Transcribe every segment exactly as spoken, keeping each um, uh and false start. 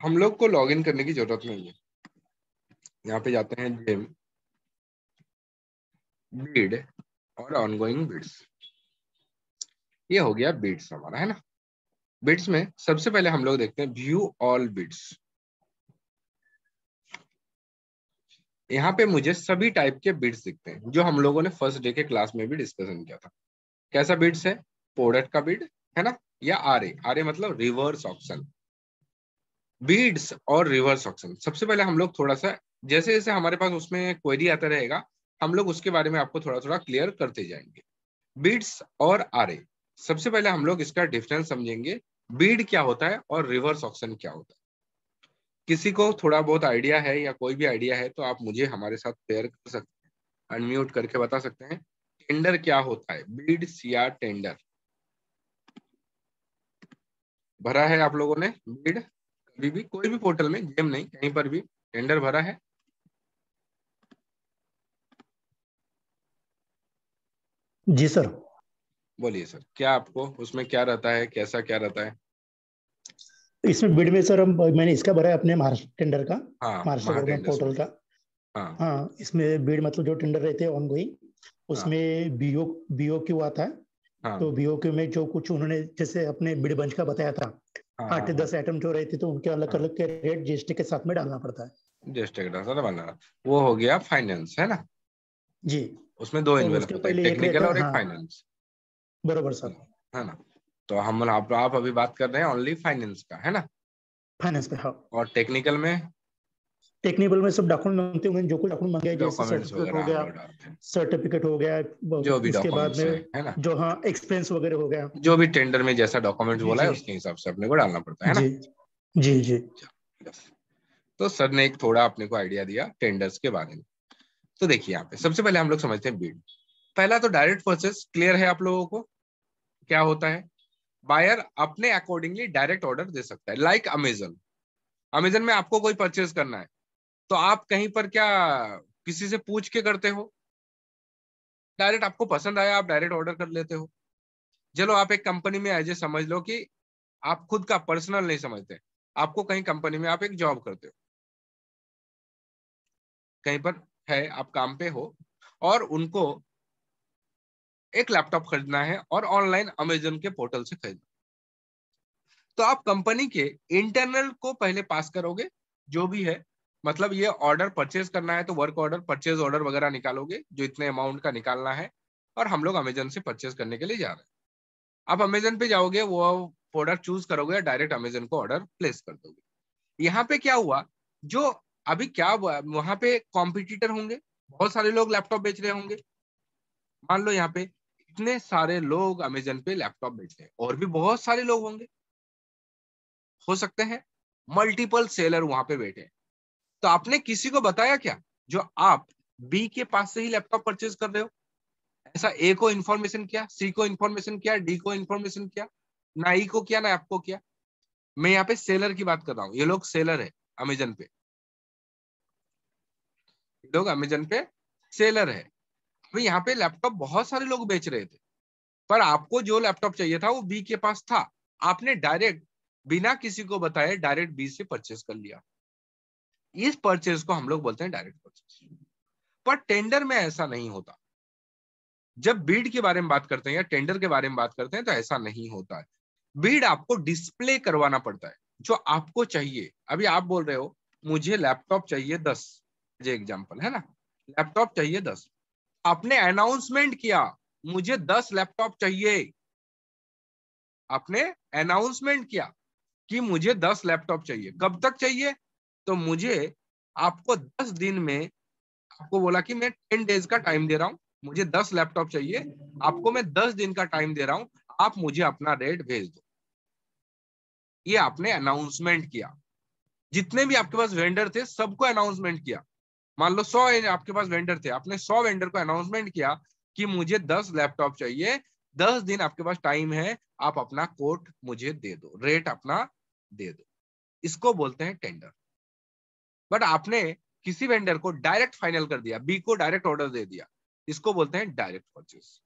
हम लोग को लॉग इन करने की जरूरत नहीं है। यहाँ पे जाते हैं जेम बीड और ऑनगोइंग बिड्स। ये हो गया बिड्स हमारा, है ना। बिड्स में सबसे पहले हम लोग देखते हैं व्यू ऑल बिड्स। यहाँ पे मुझे सभी टाइप के बिड्स दिखते हैं जो हम लोगों ने फर्स्ट डे के क्लास में भी डिस्कशन किया था। कैसा बिड्स है? प्रोडक्ट का बिड, है ना, या आरए। आरए मतलब रिवर्स ऑक्शन। बिड्स और रिवर्स ऑक्शन, सबसे पहले हम लोग थोड़ा सा, जैसे जैसे हमारे पास उसमें क्वेरी आता रहेगा हम लोग उसके बारे में आपको थोड़ा थोड़ा क्लियर करते जाएंगे। बिड्स और आरए, सबसे पहले हम लोग इसका डिफरेंस समझेंगे। बिड क्या होता है और रिवर्स ऑक्शन क्या होता है। किसी को थोड़ा बहुत आइडिया है या कोई भी आइडिया है तो आप मुझे हमारे साथ शेयर कर सकते हैं, अनम्यूट करके बता सकते हैं। टेंडर क्या होता है? बिड्स या टेंडर भरा है आप लोगों ने? बिड कभी भी कोई भी पोर्टल में, जेम नहीं, कहीं पर भी टेंडर भरा है? जी सर। बोलिए सर, क्या आपको उसमें क्या रहता है, कैसा क्या रहता है? इसमें बिड में सर हम मैंने इसका भरा है अपने महाराष्ट्र टेंडर का, हाँ, महाराष्ट्र महा गवर्नमेंट टेंडर्स में। पोर्टल का। हाँ हाँ, इसमें बिड मतलब जो टेंडर रहते हैं ऑनगोइंग, हाँ उसमें बीओ बीओक्यू आता है। हाँ तो बीओक्यू में जो कुछ उन्होंने जैसे अपने बिड बंच का बताया था, हाँ आठ हाँ दस आइटम जो रहते तो उनके अलग हाँ। अलग के रेट जीएसटी के साथ में डालना पड़ता है। जस्ट एक सर बनाना, वो हो गया फाइनेंस, है ना। जी। उसमें दो और इन्वेल्व उसके होते हैं, पहले एक टेक्निकल रहता है, और एक हाँ फाइनेंस, बरोबर सर। है ना। तो हम आप, आप अभी बात कर रहे हैं ओनली फाइनेंस का, है ना। फाइनेंस पे, हाँ। और टेक्निकल में टेक्निकल में सब डॉक्यूमेंट मांगते होंगे, जो कुछ डॉक्यूमेंट मांगे जैसे डॉक्यूमेंट्स सर्टिफिकेट हो वगैरह हम गया, लोग डालते हैं, सर्टिफिकेट हो गया, जो भी उसके बाद डॉक्यूमेंट्स में हैं, है ना। जो, हाँ, एक्सपेंस वगैरह हो गया। जो भी टेंडर में जैसा डॉक्यूमेंट्स जी बोला है जी उसके हिसाब से अपने को डालना पड़ता है जी ना। जी जी। Yes. तो सर ने एक थोड़ा अपने को आइडिया दिया टेंडर्स के बारे में। तो देखिए यहाँ पे सबसे पहले हम लोग समझते हैं बिड। पहला तो डायरेक्ट परचेस क्लियर है आप लोगों को क्या होता है? बायर अपने अकॉर्डिंगली डायरेक्ट ऑर्डर दे सकता है, लाइक अमेजन। अमेजन में आपको कोई परचेज करना है तो आप कहीं पर क्या किसी से पूछ के करते हो? डायरेक्ट आपको पसंद आया आप डायरेक्ट ऑर्डर कर लेते हो। चलो आप एक कंपनी में एज ए समझ लो कि आप खुद का पर्सनल नहीं समझते, आपको कहीं कंपनी में आप एक जॉब करते हो, कहीं पर है आप काम पे हो और उनको एक लैपटॉप खरीदना है और ऑनलाइन अमेजन के पोर्टल से खरीदना, तो आप कंपनी के इंटरनल को पहले पास करोगे जो भी है। मतलब ये ऑर्डर परचेज करना है तो वर्क ऑर्डर, परचेज ऑर्डर वगैरह निकालोगे जो इतने अमाउंट का निकालना है, और हम लोग अमेजन से परचेज करने के लिए जा रहे हैं। आप अमेजन पे जाओगे, वो प्रोडक्ट चूज करोगे, डायरेक्ट अमेजन को ऑर्डर प्लेस कर दोगे। यहाँ पे क्या हुआ, जो अभी क्या हुआ, वहां पे कॉम्पिटिटर होंगे, बहुत सारे लोग लैपटॉप बेच रहे होंगे। मान लो यहाँ पे इतने सारे लोग अमेजन पे लैपटॉप बेच रहे हैं, और भी बहुत सारे लोग होंगे, हो सकते हैं मल्टीपल सेलर वहां पे बैठे हैं। तो आपने किसी को बताया क्या जो आप बी के पास से ही लैपटॉप परचेज कर रहे हो? ऐसा ए को इन्फॉर्मेशन किया, सी को इन्फॉर्मेशन किया, डी को इन्फॉर्मेशन किया? ना ई को किया ना आपको किया। मैं यहाँ पे सेलर की बात कर रहा हूँ, ये लोग सेलर है अमेजन पे, ये लोग अमेजन पे सेलर है। अभी यहाँ पे लैपटॉप बहुत सारे लोग बेच रहे थे, पर आपको जो लैपटॉप चाहिए था वो बी के पास था, आपने डायरेक्ट बिना किसी को बताए डायरेक्ट बी से परचेज कर लिया। इस परचेज को हम लोग बोलते हैं डायरेक्ट परचेज। पर टेंडर में ऐसा नहीं होता। जब बीड के बारे में बात करते हैं या टेंडर के बारे में बात करते हैं तो ऐसा नहीं होता है। बीड आपको डिस्प्ले करवाना पड़ता है जो आपको चाहिए। अभी आप बोल रहे हो मुझे लैपटॉप चाहिए दस, जो एग्जांपल है ना, लैपटॉप चाहिए दस। आपने अनाउंसमेंट किया मुझे दस लैपटॉप चाहिए, आपने अनाउंसमेंट किया कि मुझे दस लैपटॉप चाहिए। कब तक चाहिए? तो मुझे आपको दस दिन में, आपको बोला कि मैं टेन डेज का टाइम दे रहा हूं, मुझे दस लैपटॉप चाहिए, आपको मैं दस दिन का टाइम दे रहा हूं, आप मुझे अपना रेट भेज दो। ये आपने अनाउंसमेंट किया। जितने भी आपके पास वेंडर थे सबको अनाउंसमेंट किया। मान लो सौ आपके पास वेंडर थे, आपने सौ वेंडर को अनाउंसमेंट किया कि मुझे दस लैपटॉप चाहिए, दस दिन आपके पास टाइम है, आप अपना कोट मुझे दे दो, रेट अपना दे दो। इसको बोलते हैं टेंडर। बट आपने किसी वेंडर को डायरेक्ट फाइनल कर दिया, बी को डायरेक्ट ऑर्डर दे दिया, इसको बोलते हैं डायरेक्ट परचेज।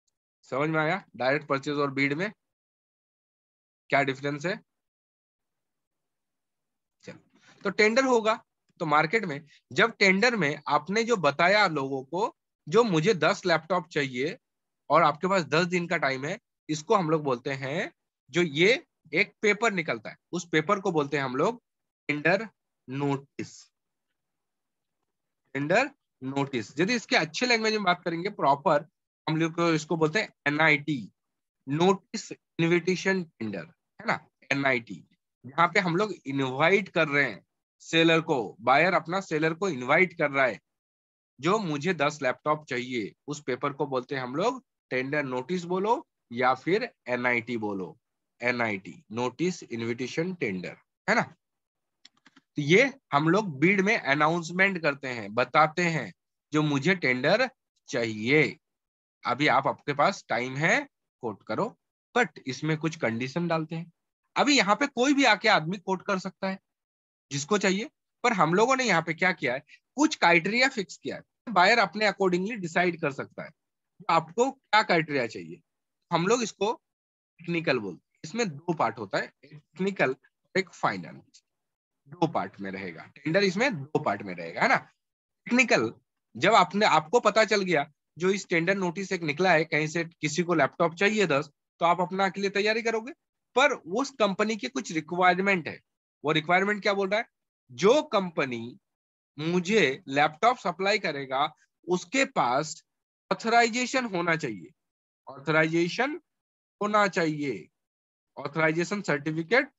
समझ में आया डायरेक्ट परचेज और बीड में क्या डिफरेंस है? तो टेंडर होगा। तो मार्केट में जब टेंडर में आपने जो बताया लोगों को, जो मुझे दस लैपटॉप चाहिए और आपके पास दस दिन का टाइम है, इसको हम लोग बोलते हैं, जो ये एक पेपर निकलता है उस पेपर को बोलते हैं हम लोग टेंडर नोटिस। टेंडर नोटिस, यदि इसके अच्छे लैंग्वेज में बात करेंगे प्रॉपर, हम लोग इसको बोलते हैं एनआईटी, नोटिस इनविटेशन टेंडर, है ना, एनआईटी। यहाँ पे हम लोग इनवाइट कर रहे हैं सेलर को, बायर अपना सेलर को इनवाइट कर रहा है, जो मुझे दस लैपटॉप चाहिए, उस पेपर को बोलते हैं हम लोग टेंडर नोटिस बोलो या फिर एनआईटी बोलो, एनआईटी, नोटिस इनविटेशन टेंडर, है ना। तो ये हम लोग बीड में अनाउंसमेंट करते हैं, बताते हैं जो मुझे टेंडर चाहिए, अभी आप आपके पास टाइम है, कोट करो। बट इसमें कुछ कंडीशन डालते हैं। अभी यहाँ पे कोई भी आके आदमी कोट कर सकता है जिसको चाहिए, पर हम लोगों ने यहाँ पे क्या किया है, कुछ क्राइटेरिया फिक्स किया है, बायर अपने अकॉर्डिंगली डिसाइड कर सकता है आपको क्या क्राइटेरिया चाहिए। हम लोग इसको टेक्निकल बोलते हैं। इसमें दो पार्ट होता है, एक टेक्निकल, एक फाइनल, दो पार्ट में रहेगा टेंडर, इसमें दो पार्ट में रहेगा, है ना। टेक्निकल, जब आपने आपको पता चल गया जो इस टेंडर नोटिस एक निकला है कहीं से, किसी को लैपटॉप चाहिए दस, तो आप अपना के लिए तैयारी करोगे, पर उस कंपनी की कुछ रिक्वायरमेंट है। वो रिक्वायरमेंट क्या बोल रहा है, जो कंपनी मुझे लैपटॉप सप्लाई करेगा उसके पास ऑथराइजेशन होना चाहिए, ऑथराइजेशन होना चाहिए, ऑथराइजेशन सर्टिफिकेट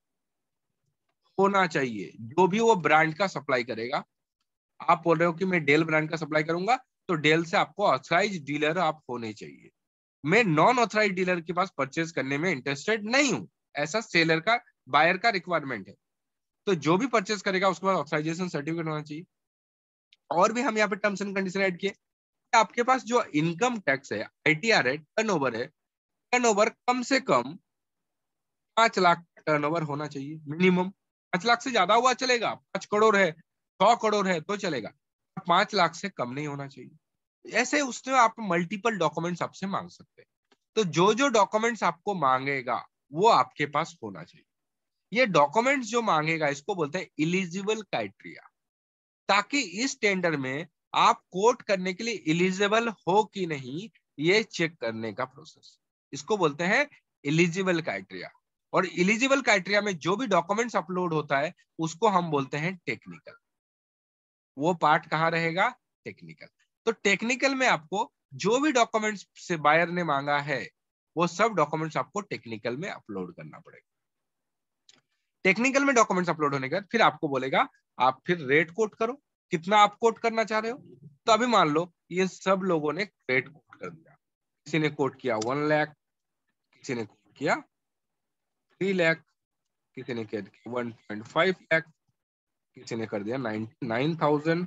होना चाहिए, जो भी वो ब्रांड का सप्लाई करेगा। आप बोल रहे हो कि मैं डेल ब्रांड का सप्लाई करूंगा, तो डेल से आपको ऑथराइज डीलर आप होने चाहिए। मैं नॉन ऑथराइज डीलर के पास परचेज करने में इंटरेस्टेड नहीं हूं, ऐसा सेलर का, बायर का रिक्वायरमेंट है। तो जो भी परचेज करेगा उसके पास ऑथराइजेशन सर्टिफिकेट होना चाहिए। और भी हम यहाँ पे टर्म्स एंड कंडीशन ऐड किए, आपके पास जो इनकम टैक्स है, आईटीआर है, टर्नओवर है, टर्नओवर कम से कम पांच लाख टर्नओवर होना चाहिए मिनिमम। पांच लाख से ज्यादा हुआ चलेगा, पांच करोड़ है, सौ करोड़ है तो चलेगा, पांच लाख से कम नहीं होना चाहिए। ऐसे उसमें आप मल्टीपल डॉक्यूमेंट्स आपसे मांग सकते हैं। तो जो जो डॉक्यूमेंट्स आपको मांगेगा वो आपके पास होना चाहिए। ये डॉक्यूमेंट्स जो मांगेगा इसको बोलते हैं इलिजिबल क्राइटेरिया, ताकि इस टेंडर में आप कोट करने के लिए इलिजिबल हो कि नहीं, ये चेक करने का प्रोसेस, इसको बोलते हैं इलिजिबल क्राइटेरिया। और इलिजिबल क्राइटेरिया में जो भी डॉक्यूमेंट्स अपलोड होता है उसको हम बोलते हैं टेक्निकल। वो पार्ट कहाँ रहेगा, टेक्निकल। तो टेक्निकल में आपको जो भी डॉक्यूमेंट्स से बायर ने मांगा है वो सब डॉक्यूमेंट्स आपको टेक्निकल में अपलोड करना पड़ेगा। टेक्निकल में डॉक्यूमेंट्स अपलोड होने के बाद फिर आपको बोलेगा आप फिर रेट कोट करो, कितना आप कोट करना चाह रहे हो। तो अभी मान लो ये सब लोगों ने रेट कोट कर दिया, किसी ने कोट किया वन लाख, किसी ने कोट किया थ्री लाख, किसी ने किया वन पॉइंट फाइव लाख, किसी ने कर दिया नाइन्टी नाइन थाउजेंड,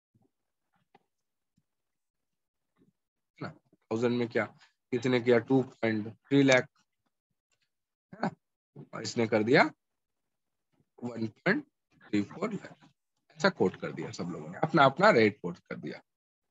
थाउजेंड में क्या, किसी ने किया टू पॉइंट थ्री लाख, है ना, और इसने कर दिया one point three four lakh. ऐसा कोट कर दिया, सब लोगों ने अपना अपना रेट कोट कर दिया।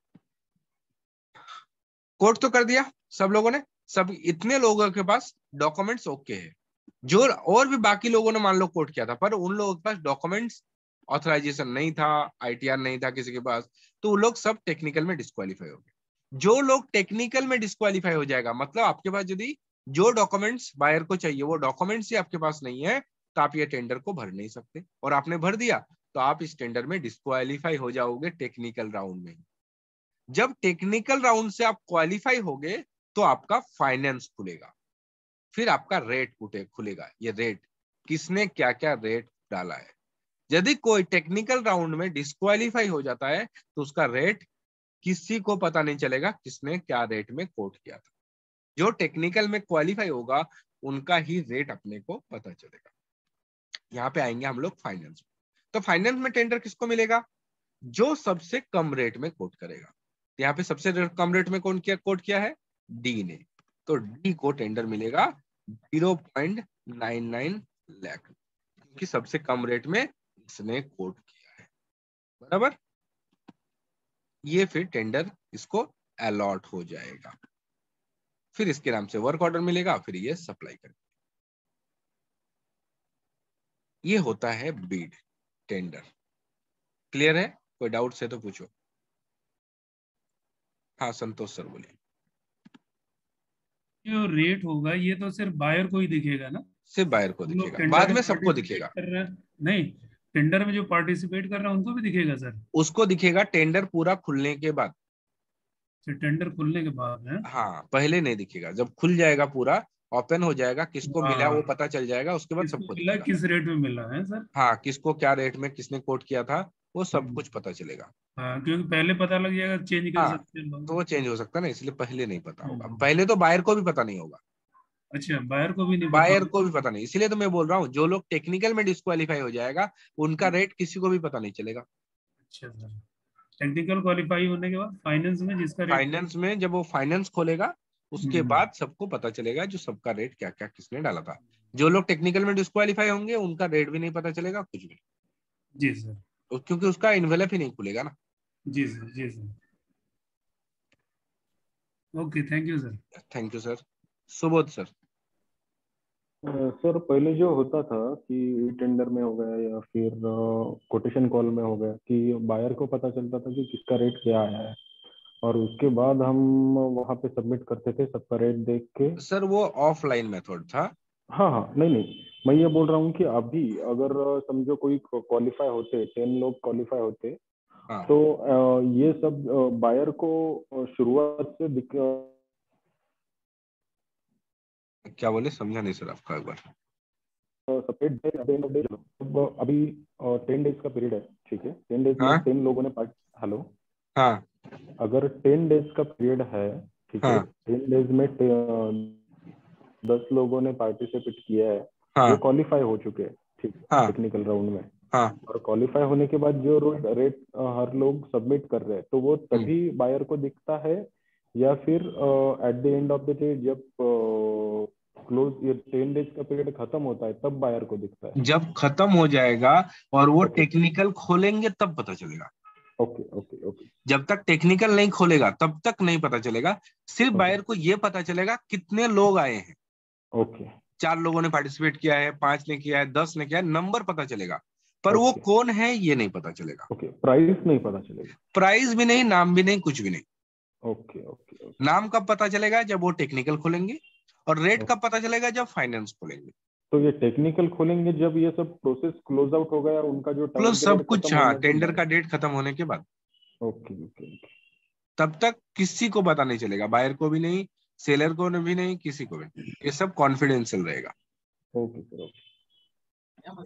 कोट तो कर दिया सब लोगों ने, सब इतने लोगों के पास डॉक्यूमेंट्स ओके है। जो और भी बाकी लोगों ने मान लो कोट किया था, पर उन लोगों के पास डॉक्यूमेंट्स, ऑथराइजेशन नहीं था, आईटीआर नहीं था किसी के पास, तो वो लोग सब टेक्निकल में डिस्क्वालीफाई हो गए। जो लोग टेक्निकल में डिस्क्वालीफाई हो जाएगा, मतलब आपके पास यदि जो डॉक्यूमेंट्स बायर को चाहिए वो डॉक्यूमेंट्स ही आपके पास नहीं है, तो आप ये टेंडर को भर नहीं सकते, और आपने भर दिया तो आप इस टेंडर में डिस्क्वालीफाई हो जाओगे टेक्निकल राउंड में। जब टेक्निकल राउंड से आप क्वालिफाई होगे तो आपका फाइनेंस खुलेगा, फिर आपका रेट खुलेगा। ये रेट किसने क्या क्या रेट डाला है। यदि कोई टेक्निकल राउंड में डिस्क्वालीफाई हो जाता है तो उसका रेट किसी को पता नहीं चलेगा किसने क्या रेट में कोट किया था। जो टेक्निकल में क्वालिफाई होगा उनका ही रेट अपने को पता चलेगा। यहाँ पे आएंगे हम लोग फाइनेंस में। तो फाइनेंस में टेंडर किसको मिलेगा, जो सबसे कम रेट में कोट करेगा। यहाँ पे सबसे कम रेट में कौन किया कोट किया है, डी ने, तो डी को टेंडर मिलेगा zero point nine nine lakh, क्योंकि सबसे कम रेट में इसने कोट किया है, बराबर। ये फिर टेंडर इसको अलॉट हो जाएगा, फिर इसके नाम से वर्क ऑर्डर मिलेगा, फिर ये सप्लाई करेगा। ये होता है बीड। टेंडर। क्लियर है? कोई डाउट है तो पूछो। हाँ संतोष सर बोलिए। जो रेट होगा ये तो सिर्फ बायर को ही दिखेगा ना? सिर्फ बायर को हम लोग दिखेगा, टेंडर बाद में में सबको पार्टिसिपेट दिखेगा। कर रहे हैं, नहीं टेंडर में जो पार्टिसिपेट कर रहे हैं उनको भी दिखेगा सर? उसको दिखेगा टेंडर पूरा खुलने के बाद। टेंडर खुलने के बाद है? हाँ, पहले नहीं दिखेगा। जब खुल जाएगा पूरा, ओपन हो जाएगा, किसको मिला वो हाँ, पता चल जाएगा, उसके बाद किसको सबको मिला दिखेगा। किस रेट में मिला है सर? हाँ, किसको क्या रेट में किसने कोट किया था वो सब हम्म, कुछ पता चलेगा। हाँ क्योंकि पहले पता लग जाएगा, चेंज कर हाँ, सकते हैं तो लोग। वो चेंज हो सकता है ना, इसलिए पहले नहीं पता होगा। हम्म, पहले तो बायर को भी पता नहीं होगा। अच्छा बायर को भी नहीं पता बायर को होगा? भी पता नहीं, इसीलिए तो मैं बोल रहा हूँ जो लोग टेक्निकल में डिस्क्वालीफाई हो जाएगा उनका रेट किसी को भी पता नहीं चलेगा। अच्छा सर, टेक्निकल क्वालिफाई होने के बाद फाइनेंस में जिसका रेट। फाइनेंस में जब वो फाइनेंस खोलेगा उसके हम्म, बाद सबको पता चलेगा जो सबका रेट क्या क्या किसने डाला था। जो लोग टेक्निकल में डिस्क्वालीफाई होंगे उनका रेट भी नहीं पता चलेगा, कुछ भी। जी सर। तो क्योंकि उसका इन्वेलप ही नहीं खुलेगा ना। जी सर, जी sir. Okay, thank you sir. Thank you sir. Subodh sir. अ, सर पहले जो होता था कि टेंडर में हो गया या फिर कोटेशन कॉल में हो गया कि बायर को पता चलता था कि किसका रेट क्या आया है, और उसके बाद हम वहां पे सबमिट करते थे सबका रेट देख के। सर वो ऑफलाइन मेथड था। हाँ हाँ, नहीं नहीं, मैं ये बोल रहा हूँ कि अभी अगर समझो कोई क्वालिफाई होते, टेन लोग क्वालिफाई होते, हाँ, तो अ, ये सब बायर को अ, शुरुआत से दिक, क्या बोले समझा नहीं सर आपका एक बार। Separate day. अब अभी टेन डेज का पीरियड है, ठीक है, टेन डेज में हाँ टेन लोगों ने पार्ट हेलो हाँ अगर टेन डेज का पीरियड है, ठीक है, हाँ टेन डेज में दस लोगों ने पार्टिसिपेट किया है, वो हाँ क्वालिफाई हो चुके हैं, ठीक है, हाँ टेक्निकल राउंड में। हाँ। और क्वालिफाई होने के बाद जो रेट हर लोग सबमिट कर रहे हैं, तो वो हम्म। तभी बायर को दिखता है, या फिर at the end of the day जब क्लोज ये टेन डेज का पीरियड खत्म होता है तब बायर को दिखता है? जब खत्म हो जाएगा और वो ओके टेक्निकल खोलेंगे तब पता चलेगा। ओके ओके ओके जब तक टेक्निकल नहीं खोलेगा तब तक नहीं पता चलेगा। सिर्फ ओके बायर को ये पता चलेगा कितने लोग आए हैं। ओके चार लोगों ने पार्टिसिपेट किया है, पांच ने किया है, दस ने किया है, नंबर पता चलेगा। पर वो ओके कौन है ये नहीं पता चलेगा। ओके, प्राइस नहीं पता चलेगा? प्राइस भी नहीं, नाम भी नहीं, कुछ भी नहीं। ओके ओके ओके नाम कब पता चलेगा? जब वो टेक्निकल खोलेंगे। और रेट ओके। कब पता चलेगा? जब फाइनेंस खोलेंगे। तो ये टेक्निकल खोलेंगे जब ये सब प्रोसेस क्लोज आउट हो गया, उनका जो टाइम प्लस सब पीरियड कुछ, खत्म हाँ, होने के टेंडर बाद? का डेट खत्म होने के बाद। ओके ओके ओके तब तक किसी को पता नहीं चलेगा, बायर को भी नहीं, सेलर को भी नहीं, किसी को भी नहीं। ये सब कॉन्फिडेंशियल रहेगा। Okay sir okay.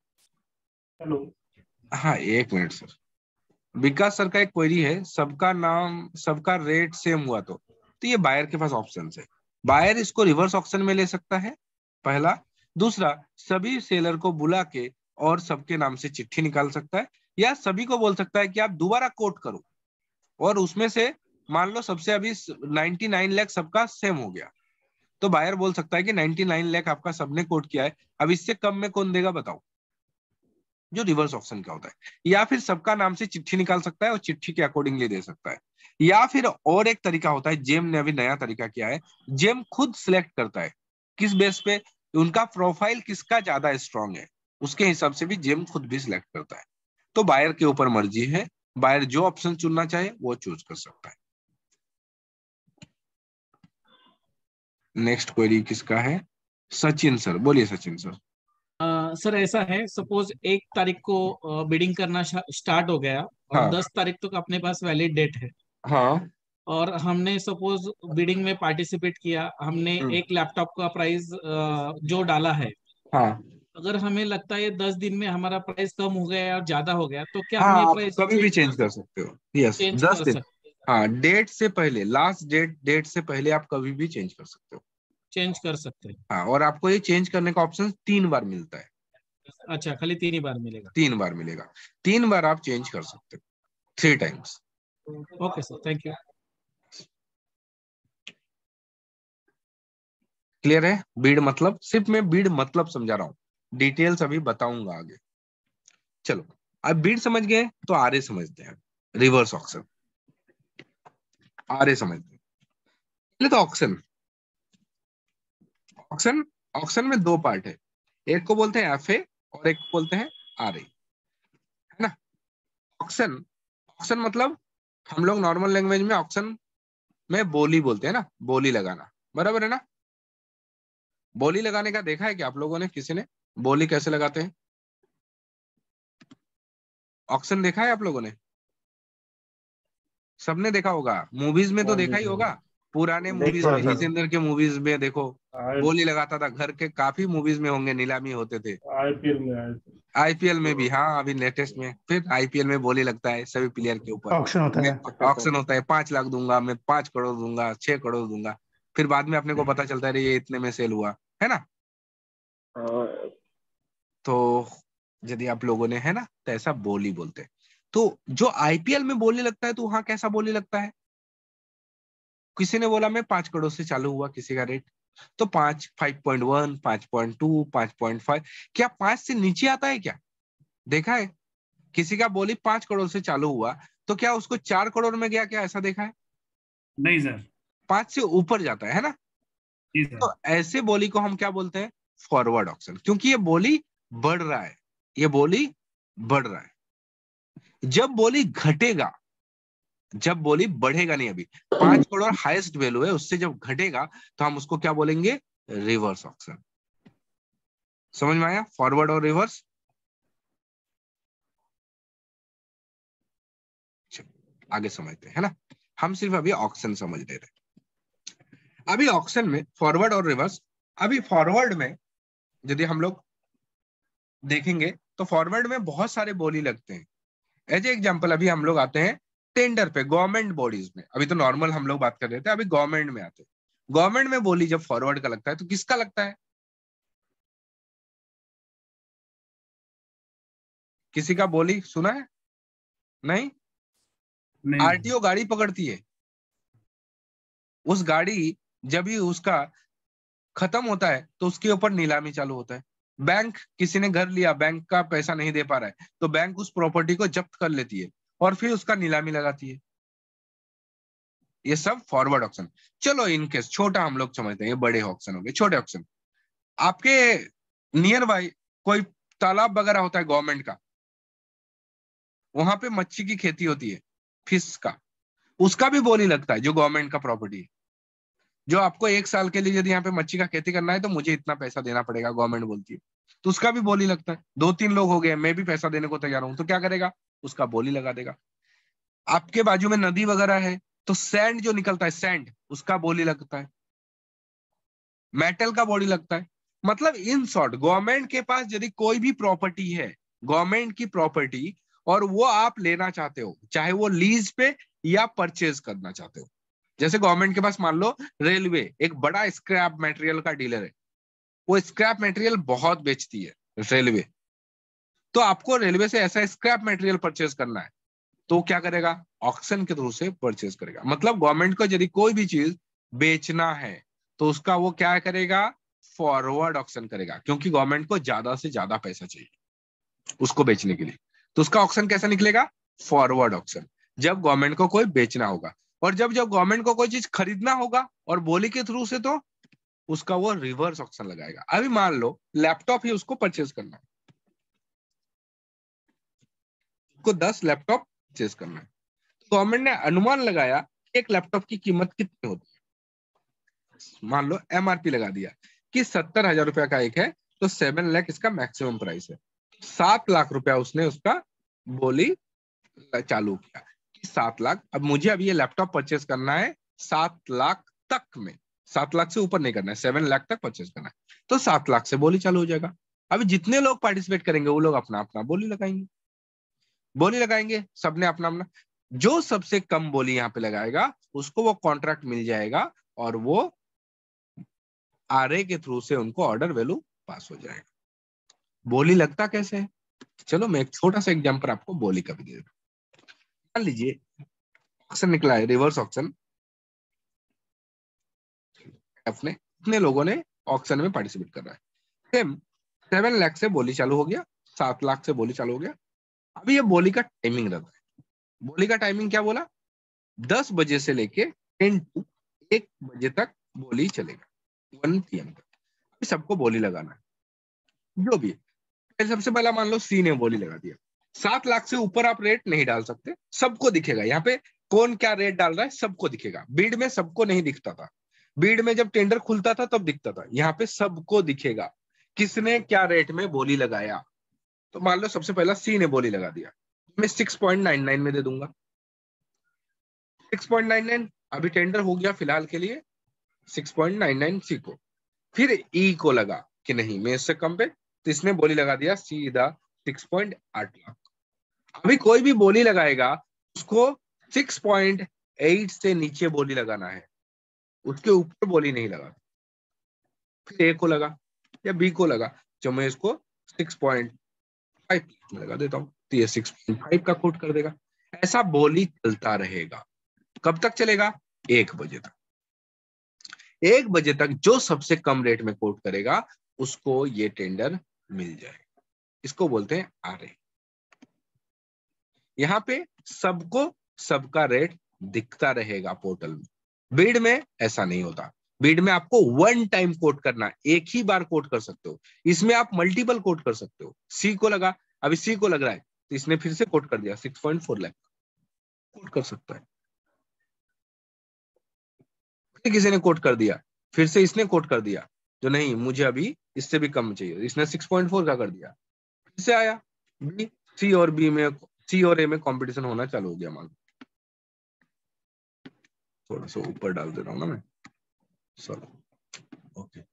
हेलो। हाँ एक मिनट सर। विकास सर का एक क्वेरी है, सबका नाम सबका रेट सेम हुआ तो तो ये बायर के पास ऑप्शन है। बायर इसको रिवर्स ऑक्शन में ले सकता है, पहला। दूसरा, सभी सेलर को बुला के और सबके नाम से चिट्ठी निकाल सकता है, या सभी को बोल सकता है कि आप दोबारा कोट करो, और उसमें से मान लो सबसे अभी निन्यानवे लाख सबका सेम हो गया, तो बायर बोल सकता है कि निन्यानवे लाख आपका सबने कोट किया है, अब इससे कम में कौन देगा बताओ, जो रिवर्स ऑप्शन का होता है। या फिर सबका नाम से चिट्ठी निकाल सकता है और चिट्ठी के अकॉर्डिंगली दे सकता है। या फिर और एक तरीका होता है, जेम ने अभी नया तरीका किया है, जेम खुद सिलेक्ट करता है किस बेस पे उनका प्रोफाइल किसका ज्यादा स्ट्रांग है, उसके हिसाब से भी जेम खुद भी सिलेक्ट करता है। तो बायर के ऊपर मर्जी है, बायर जो ऑप्शन चुनना चाहे वो चूज कर सकता है। नेक्स्ट क्वेरी किसका है? सचिन सर बोलिए। सचिन सर। अ, सर ऐसा है, सपोज एक तारीख को बिडिंग करना स्टार्ट हो गया और हाँ दस तारीख तक अपने पास वैलिड डेट है, हाँ। और हमने सपोज बिडिंग में पार्टिसिपेट किया, हमने हम्म, एक लैपटॉप का प्राइस जो डाला है, हाँ अगर हमें लगता है दस दिन में हमारा प्राइस कम हो गया और ज्यादा हो गया, तो क्या हाँ, हम ये आप प्राइस कभी भी चेंज कर चेंज कर सकते सकते हो। यस, चेंज दस कर दिन सकते हाँ, डेट से पहले, लास्ट डेट डेट से पहले आप कभी भी चेंज कर सकते हो। चेंज कर सकते हैं? हाँ, और आपको ये चेंज करने का ऑप्शन तीन बार मिलता है। अच्छा, खाली तीन ही बार मिलेगा? तीन बार मिलेगा। तीन बार आप चेंज कर सकते हो, three times. Okay sir, thank you. Clear है? बीड मतलब, सिर्फ मैं बीड मतलब समझा रहा हूँ, डिटेल्स अभी बताऊंगा आगे। चलो, अब बीड समझ गए तो आरे समझते हैं, रिवर्स ऑक्शन। आरे समझते हैं पहले तो ऑक्शन। ऑक्शन ऑक्शन में दो पार्ट है, एक को बोलते हैं एफ ए और एक को बोलते हैं आर ए। ऑक्शन, ऑक्शन मतलब हम लोग नॉर्मल लैंग्वेज में ऑक्शन में बोली बोलते हैं ना, बोली लगाना, बराबर है ना। बोली लगाने का देखा है क्या आप लोगों ने, किसी ने बोली कैसे लगाते हैं? ऑक्शन देखा है आप लोगों ने? सबने देखा होगा, मूवीज में तो देखा ही होगा। पुराने मूवीज देखा में, था। जितेंद्र के मूवीज में देखो, आए बोली लगाता था। घर के काफी मूवीज में होंगे, नीलामी होते थे। आईपीएल में आए थे। आईपीएल में भी, हाँ अभी लेटेस्ट में फिर आईपीएल में बोली लगता है सभी प्लेयर के ऊपर। ऑक्शन होता मैं है। ऑक्शन होता है, पांच लाख दूंगा, मैं पांच करोड़ दूंगा, छह करोड़ दूंगा। फिर बाद में अपने को पता चलता है ये इतने में सेल हुआ है ना। हाँ, तो यदि आप लोगों ने, है ना, तो ऐसा बोली बोलते हैं। तो जो आईपीएल में बोली लगता है तो वहां कैसा बोली लगता है? किसी ने बोला मैं पांच करोड़ से चालू हुआ किसी का रेट, तो पांच, फाइव पॉइंट वन, पांच पॉइंट टू, पांच पॉइंट फाइव, क्या पांच से नीचे आता है क्या? देखा है? किसी का बोली पांच करोड़ से चालू हुआ तो क्या उसको चार करोड़ में गया क्या, ऐसा देखा है? नहीं सर। पांच से ऊपर जाता है है ना। जी सर। तो ऐसे बोली को हम क्या बोलते हैं? फॉरवर्ड ऑक्शन, क्योंकि ये बोली बढ़ रहा है, ये बोली बढ़ रहा है। जब बोली घटेगा, जब बोली बढ़ेगा नहीं, अभी पांच करोड़ हाईएस्ट वैल्यू है, उससे जब घटेगा तो हम उसको क्या बोलेंगे? Reverse auction. समझ में आया फॉरवर्ड और रिवर्स? आगे समझते हैं ना, हम सिर्फ अभी ऑक्शन समझ ले रहे। अभी ऑक्शन में फॉरवर्ड और रिवर्स, अभी फॉरवर्ड में यदि हम लोग देखेंगे तो फॉरवर्ड में बहुत सारे बोली लगते हैं। एज एग्जांपल अभी हम लोग आते हैं टेंडर पे, गवर्नमेंट बॉडीज में। अभी तो नॉर्मल हम लोग बात कर रहे थे, अभी गवर्नमेंट में आते हैं। गवर्नमेंट में बोली जब फॉरवर्ड का लगता है तो किसका लगता है? किसी का बोली सुना है? नहीं। नहीं आरटीओ गाड़ी पकड़ती है, उस गाड़ी जब भी उसका खत्म होता है तो उसके ऊपर नीलामी चालू होता है। बैंक, किसी ने घर लिया, बैंक का पैसा नहीं दे पा रहा है तो बैंक उस प्रॉपर्टी को जब्त कर लेती है और फिर उसका नीलामी लगाती है। ये सब फॉरवर्ड ऑक्शन। चलो इनकेस छोटा हम लोग समझते हैं, ये बड़े ऑक्शन हो गए, छोटे ऑक्शन। आपके नियर बाय कोई तालाब वगैरह होता है गवर्नमेंट का, वहां पे मच्छी की खेती होती है, फिश का, उसका भी बोली लगता है, जो गवर्नमेंट का प्रॉपर्टी है। जो आपको एक साल के लिए यदि यहाँ पे मच्छी का खेती करना है तो मुझे इतना पैसा देना पड़ेगा, गवर्नमेंट बोलती है, तो उसका भी बोली लगता है। दो तीन लोग हो गए, मैं भी पैसा देने को तैयार हूं, तो क्या करेगा? उसका बोली लगा देगा। आपके बाजू में नदी वगैरह है तो सैंड जो निकलता है, सैंड, उसका बोली लगता है। मेटल का बोली लगता है। मतलब इन शॉर्ट, गवर्नमेंट के पास यदि कोई भी प्रॉपर्टी है, गवर्नमेंट की प्रॉपर्टी, और वो आप लेना चाहते हो, चाहे वो लीज पे या परचेज करना चाहते हो। जैसे गवर्नमेंट के पास मान लो रेलवे एक बड़ा स्क्रैप मटेरियल का डीलर है, वो स्क्रैप मटेरियल बहुत बेचती है रेलवे, तो आपको रेलवे से ऐसा स्क्रैप मटेरियल परचेज करना है तो क्या करेगा? ऑक्शन के थ्रू से परचेज करेगा। मतलब गवर्नमेंट को यदि कोई भी चीज बेचना है तो उसका वो क्या करेगा? फॉरवर्ड ऑक्शन करेगा, क्योंकि गवर्नमेंट को ज्यादा से ज्यादा पैसा चाहिए उसको बेचने के लिए। तो उसका ऑक्शन कैसा निकलेगा? फॉरवर्ड ऑक्शन, जब गवर्नमेंट को कोई बेचना होगा। और जब जब गवर्नमेंट को कोई चीज खरीदना होगा और बोली के थ्रू से, तो उसका वो रिवर्स ऑक्शन लगाएगा। अभी मान लो लैपटॉप ही उसको परचेज करना है, उसको दस लैपटॉप परचेज करना है। गवर्नमेंट ने अनुमान लगाया एक लैपटॉप की कीमत कितनी होती है, मान लो एमआरपी लगा दिया कि सत्तर हजार रुपया का एक है, तो सेवन लाख इसका मैक्सिमम प्राइस है। सात लाख रुपया उसने उसका बोली चालू किया कि सात लाख, अब मुझे अब ये लैपटॉप परचेज करना है सात लाख तक में, सात लाख से ऊपर नहीं करना है, सेवन लाख तक परचेज करना है, तो सात लाख से बोली चालू हो जाएगा। अभी जितने लोग पार्टिसिपेट करेंगे वो लोग अपना अपना बोली लगाएंगे, बोली लगाएंगे सबने अपना अपना। जो सबसे कम बोली यहाँ पे लगाएगा उसको वो कॉन्ट्रैक्ट मिल जाएगा और वो आरए के थ्रू से उनको ऑर्डर वैल्यू पास हो जाएगा। बोली लगता कैसे है? चलो मैं एक छोटा सा एग्जांपल आपको बोली का भी दे देता हूं। मान लीजिए ऑक्शन निकला है, रिवर्स ऑक्शन। अपने इतने लोगों ने ऑक्शन में पार्टिसिपेट कर रहा है, सेम सेवन लाख से बोली चालू हो गया, सात लाख से बोली चालू हो गया। अभी ये बोली का टाइमिंग रहता है। बोली का टाइमिंग क्या बोला? दस बजे से लेके टेन टू एक बजे तक बोली चलेगा, वन पी एम तक। सबको बोली लगाना है जो भी है। सबसे पहला मान लो सी ने बोली लगा दिया, सात लाख से ऊपर आप रेट नहीं डाल सकते, सबको दिखेगा यहाँ पे कौन क्या रेट डाल रहा है, सबको दिखेगा। बीड में सबको नहीं दिखता था, बीड में जब टेंडर खुलता था तब दिखता था, यहाँ पे सबको दिखेगा किसने क्या रेट में बोली लगाया। तो मान लो सबसे पहला सी ने बोली लगा दिया, मैं सिक्स पॉइंट नाइन नाइन में दे दूंगा। सिक्स पॉइंट नाइन नाइन अभी टेंडर हो गया फिलहाल के लिए six point nine nine C को। फिर ई को लगा कि नहीं मैं इससे कम पे, तो इसने बोली लगा दिया सीधा सिक्स पॉइंट आठ लाख। अभी कोई भी बोली लगाएगा उसको सिक्स पॉइंट एट से नीचे बोली लगाना है, उसके ऊपर बोली नहीं लगा। फिर ए को लगा या बी को लगा, जो मैं इसको सिक्स पॉइंट फाइव में लगा देता हूँ तो ये सिक्स पॉइंट फाइव का कोट कर देगा। ऐसा बोली चलता रहेगा। कब तक चलेगा? एक बजे तक। एक बजे तक जो सबसे कम रेट में कोट करेगा उसको ये टेंडर मिल जाएगा। इसको बोलते हैं आरए। यहाँ पे सबको सबका रेट दिखता रहेगा पोर्टल में। बीड में ऐसा नहीं होता। बीड में आपको वन टाइम कोट करना, एक ही बार कोट कर सकते हो। इसमें आप मल्टीपल कोट कर सकते हो। सी को लगा, अभी सी को लग रहा है तो इसने फिर से कोट कर दिया six point four lakh quote कर सकता है। फिर किसी ने कोट कर दिया, फिर से इसने कोट कर दिया जो नहीं मुझे अभी इससे भी कम चाहिए, इसने सिक्स पॉइंट फोर का कर दिया। फिर से आया बी, सी और बी में, सी और ए में कंपटीशन होना चालू हो गया। मान थोड़ा सा ऊपर डाल दे रहा हूँ ना मैं, सॉरी ओके।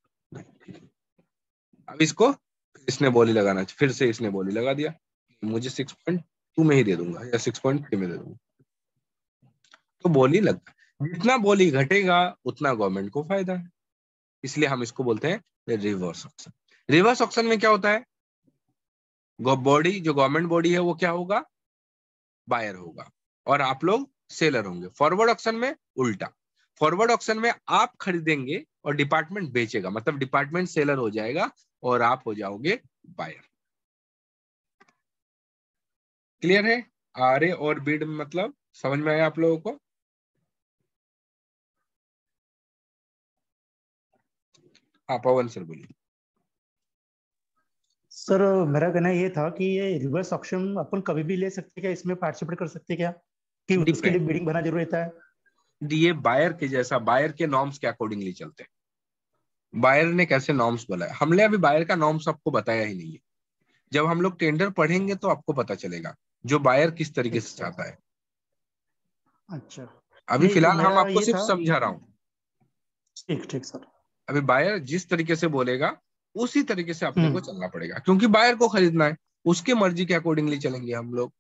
अब इसको इसने बोली लगाना, फिर से इसने बोली लगा दिया मुझे सिक्स पॉइंट टू में ही दे दूंगा या सिक्स पॉइंट थ्री में दे दूंगा, तो बोली लगता है। जितना बोली घटेगा उतना गवर्नमेंट को फायदा है, इसलिए हम इसको बोलते हैं रिवर्स ऑक्शन। रिवर्स ऑक्शन में क्या होता है? बॉडी जो गवर्नमेंट बॉडी है वो क्या होगा? बायर होगा और आप लोग सेलर होंगे। फॉरवर्ड ऑक्शन में उल्टा, फॉरवर्ड ऑक्शन में आप खरीदेंगे और डिपार्टमेंट बेचेगा, मतलब डिपार्टमेंट सेलर हो जाएगा और आप हो जाओगे बायर। क्लियर है? आरए और बीड में मतलब समझ में आया आप लोगों को? हाँ पवन सर बोलिए। सर मेरा कहना ये था कि ये रिवर्स ऑक्शन अपन कभी भी ले सकते क्या, इसमें पार्टिसिपेट कर सकते क्या, कि उसके लिए बिडिंग भरना जरूरी रहता है? ये बायर के जैसा, बायर के नॉर्म्स के अकॉर्डिंगली चलते हैं। बायर ने कैसे नॉर्म्स बनाया, हमने अभी बायर का नॉर्म्स आपको बताया ही नहीं है। जब हम लोग टेंडर पढ़ेंगे तो आपको पता चलेगा जो बायर किस तरीके से चाहता है। अच्छा, अभी फिलहाल तो हम आपको सिर्फ था... समझा रहा हूँ। ठीक ठीक सर। अभी बायर जिस तरीके से बोलेगा उसी तरीके से अपने को चलना पड़ेगा, क्योंकि बायर को खरीदना है, उसके मर्जी के अकॉर्डिंगली चलेंगे हम लोग।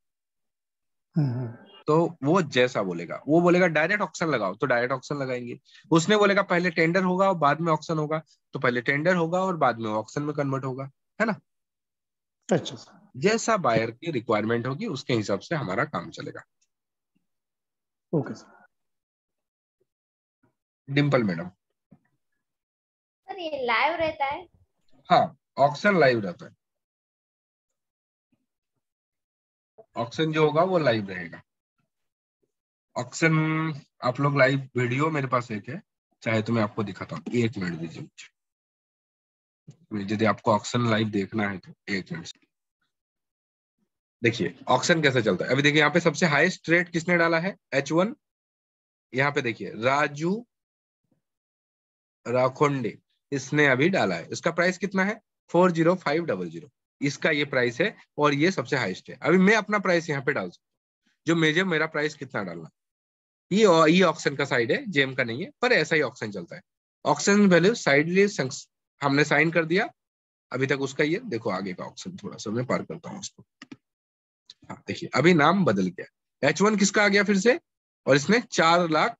तो वो जैसा बोलेगा, वो बोलेगा डायरेक्ट ऑक्शन लगाओ तो डायरेक्ट ऑक्शन लगाएंगे। उसने बोलेगा पहले टेंडर होगा और बाद में ऑक्शन होगा, तो पहले टेंडर होगा और बाद में ऑक्शन में कन्वर्ट होगा, है ना? अच्छा सर। जैसा बायर की रिक्वायरमेंट होगी उसके हिसाब से हमारा काम चलेगा। Okay sir. Dimple madam. Sir ये लाइव रहता है? हाँ ऑक्शन लाइव रहता है। ऑक्शन जो होगा वो लाइव रहेगा। ऑक्शन आप लोग लाइव वीडियो मेरे पास एक है, चाहे तो मैं आपको दिखाता हूँ। एक मिनट दीजिए मुझे, यदि आपको ऑक्शन लाइव देखना है तो एक मिनट। देखिए ऑक्शन कैसे चलता है। अभी देखिए यहाँ पे सबसे हाईएस्ट रेट किसने डाला है? H one. यहाँ पे देखिए राजू राखोंडे, इसने अभी डाला है। इसका प्राइस कितना है? Four zero five double zero. इसका ये प्राइस है और ये सबसे हाईएस्ट है। अभी मैं अपना प्राइस यहाँ पे डाल सकता हूँ, जो मेजर मेरा प्राइस कितना डालना। ये ये ऑक्शन का साइड है, जेम का नहीं है, पर ऐसा ही ऑक्शन चलता है। ऑक्शन वैल्यू साइडली हमने साइन कर दिया अभी तक उसका। ये देखो आगे का ऑक्शन थोड़ा सा मैं पार करता हूँ उसको। हाँ देखिए अभी नाम बदल गया। एच वन किसका आ गया फिर से, और इसने चार लाख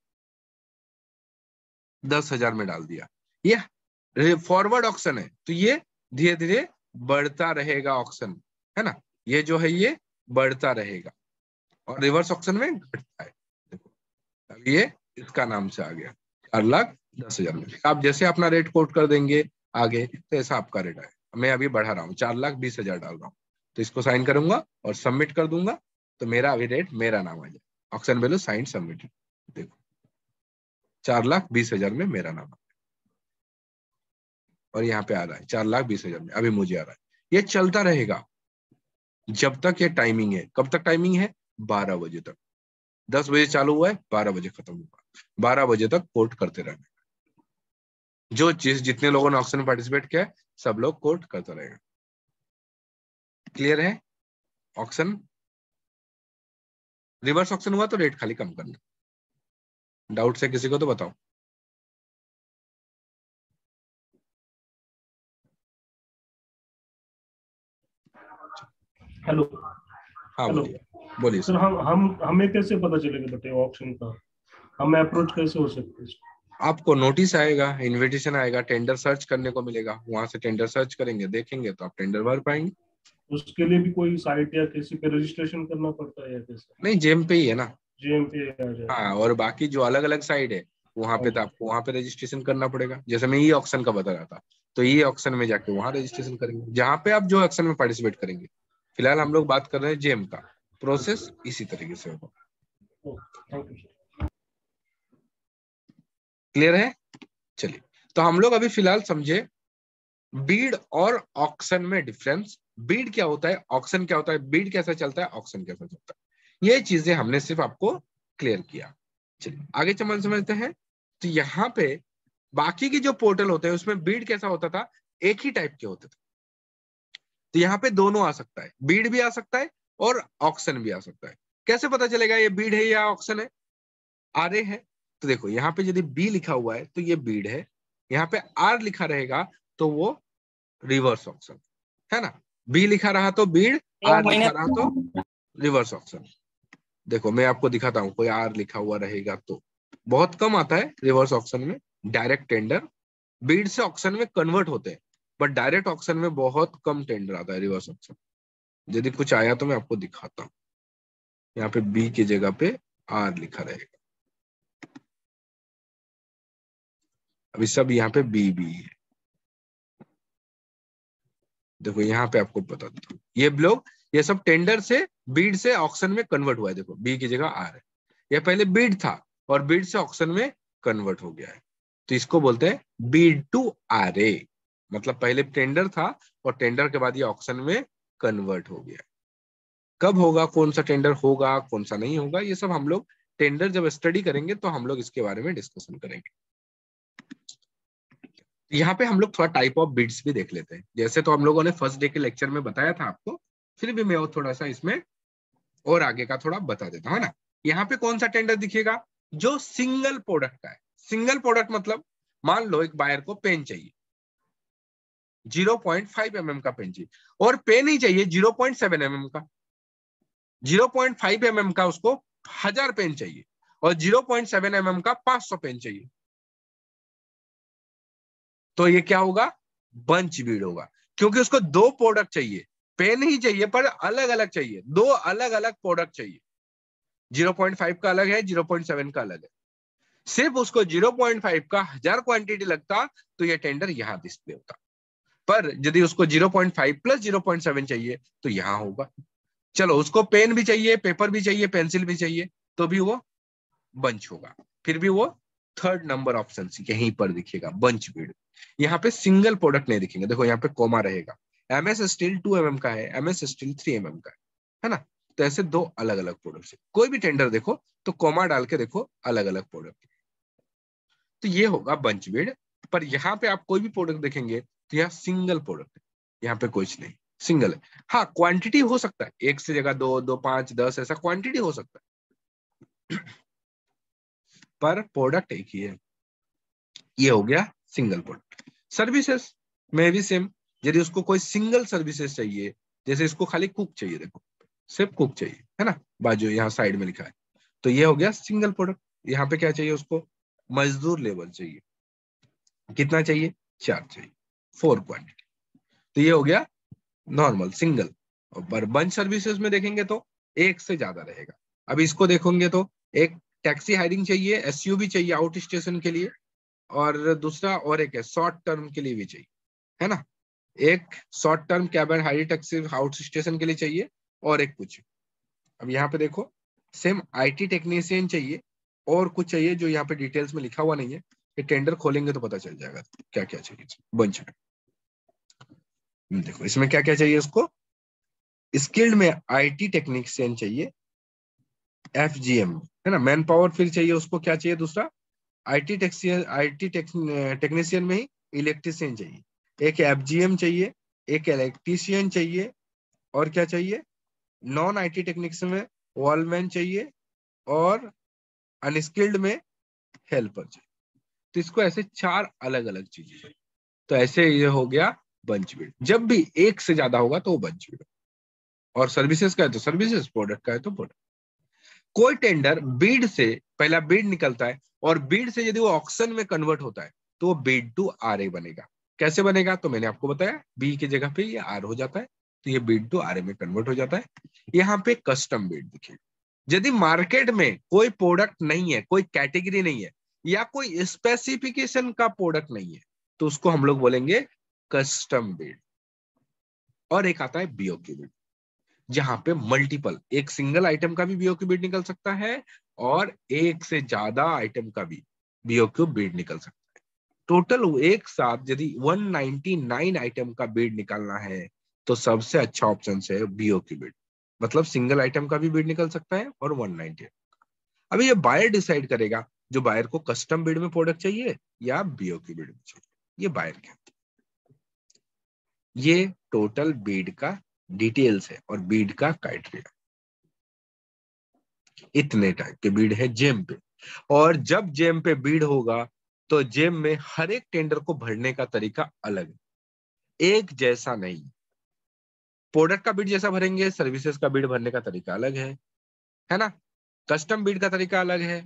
दस हजार में डाल दिया। ये फॉरवर्ड ऑक्शन है तो ये धीरे धीरे बढ़ता रहेगा ऑक्शन, है ना? ये जो है ये बढ़ता रहेगा और रिवर्स ऑक्शन में घटता है। देखो अब ये इसका नाम से आ गया चार लाख दस हजार में। आप जैसे अपना रेट कोट कर देंगे आगे तो ऐसा आपका रेट आएगा। मैं अभी बढ़ा रहा हूँ, चार लाख बीस हजार डाल रहा हूँ, तो इसको साइन करूंगा और सबमिट कर दूंगा तो मेरा अभी रेट मेरा नाम आ जाए। ऑक्शन वैल्यू साइन सबमिट, देखो चार लाख बीस हजार में मेरा नाम और यहाँ पे आ रहा है चार लाख बीस हजार में, अभी मुझे आ रहा है। ये चलता रहेगा। जब तक ये टाइमिंग है। कब तक टाइमिंग है? बारह बजे तक। दस बजे चालू हुआ है, बारह बजे खत्म होगा। बारह बजे तक कोट करते रहना। जो जिस जितने लोगों ने ऑक्शन में पार्टिसिपेट किया है सब लोग कोट करते रहेगा। क्लियर है? ऑक्शन रिवर्स ऑक्शन हुआ तो रेट खाली कम करना। डाउट है किसी को तो बताओ। हेलो। हाँ हेलो बोलिए बोलिए सर, हम हम हमें कैसे पता चलेगा बेटे ऑप्शन का? हमें अप्रोच कैसे हो सकते हैं? आपको नोटिस आएगा, इनविटेशन आएगा, टेंडर सर्च करने को मिलेगा, वहां से टेंडर सर्च करेंगे, देखेंगे तो आप टेंडर भर पाएंगे। उसके लिए भी कोई साइट या किसी पे रजिस्ट्रेशन करना पड़ता है या कैसे? नहीं, जेम पे ही है ना। जेम पे आ जाए? हाँ, और बाकी जो अलग अलग साइड है वहां पे तो आपको वहां पे रजिस्ट्रेशन करना पड़ेगा। जैसे मैं ई ऑक्शन का बता रहा था, तो ई ऑक्शन में जाके वहां रजिस्ट्रेशन करेंगे जहाँ पे आप जो ऑक्शन में पार्टिसिपेट करेंगे। फिलहाल हम लोग बात कर रहे हैं जेम का। प्रोसेस इसी तरीके से होगा। Thank you. क्लियर है? चलिए, तो हम लोग अभी फिलहाल समझे बीड और ऑक्शन में डिफरेंस। बीड क्या होता है, ऑक्शन क्या होता है, बीड कैसा चलता है, ऑक्शन कैसा चलता है, ये चीजें हमने सिर्फ आपको क्लियर किया। चलिए आगे चल समझते हैं। तो यहाँ पे बाकी के जो पोर्टल होते हैं उसमें बीड कैसा होता था, एक ही टाइप के होते थे। तो यहाँ पे दोनों आ सकता है, बीड भी आ सकता है और ऑक्शन भी आ सकता है। कैसे पता चलेगा ये बीड है या ऑक्शन है? आर ए है तो देखो यहाँ पे यदि बी लिखा हुआ है तो ये बीड है, यहाँ पे आर लिखा रहेगा तो वो रिवर्स ऑक्शन है ना। बी लिखा रहा तो बीड, आर लिखा रहा तो रिवर्स ऑक्शन। देखो मैं आपको दिखाता हूँ, कोई आर लिखा हुआ रहेगा तो बहुत कम आता है रिवर्स ऑक्शन में। डायरेक्ट टेंडर बीड से ऑक्शन में कन्वर्ट होते हैं, बट डायरेक्ट ऑक्शन में बहुत कम टेंडर आता है रिवर्स ऑक्शन। यदि कुछ आया तो मैं आपको दिखाता हूँ। यहाँ पे बी की जगह पे आर लिखा रहेगा। अभी सब यहाँ पे बी बी है। देखो यहाँ पे आपको बता देता हूँ, ये लोग ये सब टेंडर से बीड से ऑक्शन में कन्वर्ट हुआ है। देखो बी की जगह आर है, ये पहले बीड था और बीड से ऑक्शन में कन्वर्ट हो गया है, तो इसको बोलते हैं बीड टू आर ए। मतलब पहले टेंडर था और टेंडर के बाद ये ऑक्शन में कन्वर्ट हो गया। कब होगा, कौन सा टेंडर होगा, कौन सा नहीं होगा, ये सब हम लोग टेंडर जब स्टडी करेंगे तो हम लोग इसके बारे में डिस्कशन करेंगे। यहाँ पे हम लोग थोड़ा टाइप ऑफ बिड्स भी देख लेते हैं। जैसे तो हम लोगों ने फर्स्ट डे के लेक्चर में बताया था आपको, फिर भी मैं और थोड़ा सा इसमें और आगे का थोड़ा बता देता हूँ ना। यहाँ पे कौन सा टेंडर दिखेगा, जो सिंगल प्रोडक्ट का है। सिंगल प्रोडक्ट मतलब मान लो एक बायर को पेन चाहिए, zero point five m m का पेन चाहिए, और पेन ही चाहिए zero point seven m m का। Zero point five m m का उसको हजार पेन चाहिए और zero point seven m m का पांच सौ पेन चाहिए। तो ये क्या होगा, बंच बीड होगा, क्योंकि उसको दो प्रोडक्ट चाहिए। पेन ही चाहिए पर अलग अलग चाहिए, दो अलग अलग प्रोडक्ट चाहिए। ज़ीरो पॉइंट फाइव का अलग है, ज़ीरो पॉइंट सेवन का अलग है। सिर्फ उसको ज़ीरो पॉइंट फाइव का हजार क्वांटिटी लगता तो ये टेंडर यहां डिस्प्ले होता, पर यदि उसको zero point five plus zero point seven चाहिए तो यहां होगा। चलो उसको पेन भी चाहिए, पेपर भी चाहिए, पेंसिल भी चाहिए, तो भी वो बंच होगा, फिर भी वो थर्ड नंबर ऑप्शन यहीं पर दिखेगा, बंच बीड। यहाँ पे सिंगल प्रोडक्ट नहीं दिखेंगे। देखो यहाँ पे कोमा रहेगा, MS steel two m m का है, MS steel three m m का है, है ना। तो ऐसे दो अलग अलग प्रोडक्ट है। कोई भी टेंडर देखो तो कोमा डाल के देखो, अलग अलग प्रोडक्ट। तो ये होगा बंच बीड। पर यहाँ पे आप कोई भी प्रोडक्ट देखेंगे तो यहाँ सिंगल प्रोडक्ट है, यहाँ पे कुछ नहीं, सिंगल है। हाँ क्वांटिटी हो सकता है, एक से जगह दो, दो पांच दस, ऐसा क्वांटिटी हो सकता है, पर प्रोडक्ट एक ही है। ये हो गया सिंगल प्रोडक्ट। सर्विसेज में भी सेम, यदि उसको कोई सिंगल सर्विसेज चाहिए, जैसे इसको खाली कुक चाहिए, देखो सिर्फ कुक चाहिए, है ना, बाजू यहाँ साइड में लिखा है, तो ये हो गया सिंगल प्रोडक्ट। यहाँ पे क्या चाहिए उसको, मजदूर लेबर चाहिए, कितना चाहिए, चार चाहिए, फोर क्वांटिटी। तो ये हो गया नॉर्मल सिंगल। और बंच सर्विसेज में देखेंगे तो एक से ज्यादा रहेगा। अब इसको देखोगे तो एक टैक्सी हायरिंग चाहिए, एसयूवी चाहिए आउट स्टेशन के लिए, और दूसरा और एक है शॉर्ट टर्म के लिए भी चाहिए, है ना। एक short term cabin hiring taxi out station के लिए चाहिए और एक कुछ। अब यहाँ पे देखो सेम आईटी टेक्नीशियन चाहिए और कुछ चाहिए जो यहाँ पे डिटेल्स में लिखा हुआ नहीं है, ये टेंडर खोलेंगे तो पता चल जाएगा क्या क्या चाहिए बंच में। देखो इसमें क्या क्या चाहिए उसको, स्किल्ड में आईटी टेक्नीशियन चाहिए, एफजीएम है ना, मैन पावर फिर चाहिए उसको, क्या चाहिए दूसरा, आईटी टेक्निशियन, आईटी टेक्नीशियन में ही इलेक्ट्रीशियन चाहिए, एक एफजीएम चाहिए, एक इलेक्ट्रीशियन चाहिए, और क्या चाहिए, नॉन आईटी टेक्नीशियन में वॉलमैन चाहिए, और अनस्किल्ड में हेल्पर चाहिए। तो इसको ऐसे चार अलग अलग चीजें चाहिए। तो ऐसे ये हो गया बंच बिड। जब भी एक से ज्यादा होगा तो वो बंच बिड, और सर्विसेज का है तो सर्विसेज, प्रोडक्ट का है तो प्रोडक्ट। कोई टेंडर बीड से पहला बीड निकलता है, और बीड से यदि वो ऑक्शन में कन्वर्ट होता है तो वो बीड टू आरए बनेगा। कैसे बनेगा, तो मैंने आपको बताया, बी की जगह पे ये आर हो जाता है, तो ये बीड टू आरए में कन्वर्ट हो जाता है। यहाँ पे कस्टम बीड देखिए, यदि मार्केट में कोई प्रोडक्ट नहीं है, कोई कैटेगरी नहीं है, या कोई स्पेसिफिकेशन का प्रोडक्ट नहीं है, तो उसको हम लोग बोलेंगे कस्टम बीड। और एक आता है बीओक्यू बीड, जहां पे मल्टीपल, एक सिंगल आइटम का भी बीओक्यू बीड निकल सकता है, और एक से ज्यादा आइटम का भी बीओक्यू बीड निकल सकता है। टोटल एक साथ यदि एक सौ निन्यानवे आइटम का बीड निकालना है तो सबसे अच्छा ऑप्शन है बीओक्यू बीड, मतलब सिंगल आइटम का भी बीड निकल सकता है और एक सौ निन्यानवे। अभी ये बायर डिसाइड करेगा, जो बायर को कस्टम बीड में प्रोडक्ट चाहिए या बीओक्यू बीड में चाहिए, ये बायर के। ये टोटल बीड का डिटेल्स है और बीड का क्राइटेरिया। इतने टाइप के बीड है जेम पे, और जब जेम पे बीड होगा तो जेम में हर एक टेंडर को भरने का तरीका अलग है, एक जैसा नहीं। प्रोडक्ट का बीड जैसा भरेंगे, सर्विसेज का बीड भरने का तरीका अलग है, है ना। कस्टम बीड का तरीका अलग है,